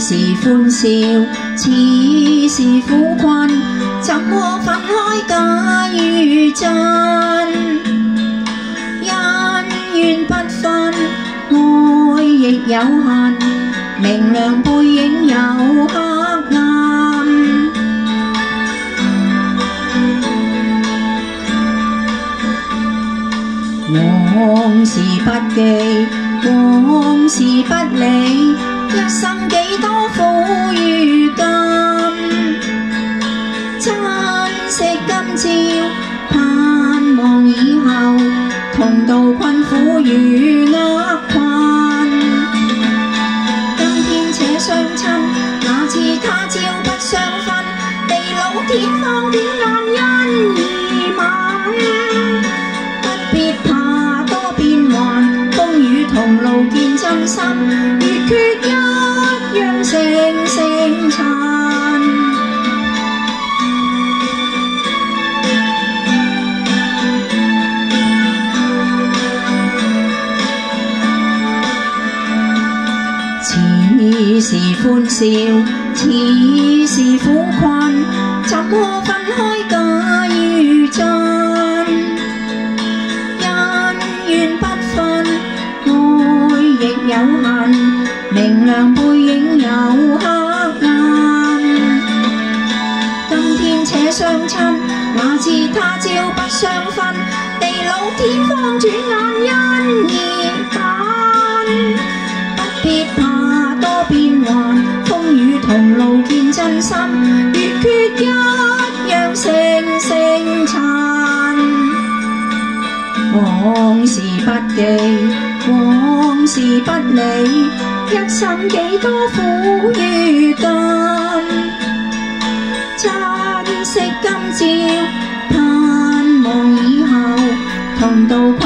時歡笑，此時苦困，怎麼分開假與真？恩怨不分，愛亦有恨，明亮背影有黑暗。往事不記，往事不理，一生幾多苦與甘。珍惜今朝，盼望以後，同渡困苦與厄困。今天且相親，那次他朝不相分，地老天荒短眼因而泯。不必怕多變幻，風雨同路見真心，月缺一樣星星塵。此時歡笑，此時苦困，怎麼分開假與真？恩怨不分，愛亦有恨，明亮背影有黑暗。今天且相親，那次他朝不相分，地老天荒轉眼因而泯。不必怕多變幻，風雨同路見真心，月缺一樣星星塵。往事不記，往事不理，一生幾多苦與甘。珍惜今朝，盼望以後，同渡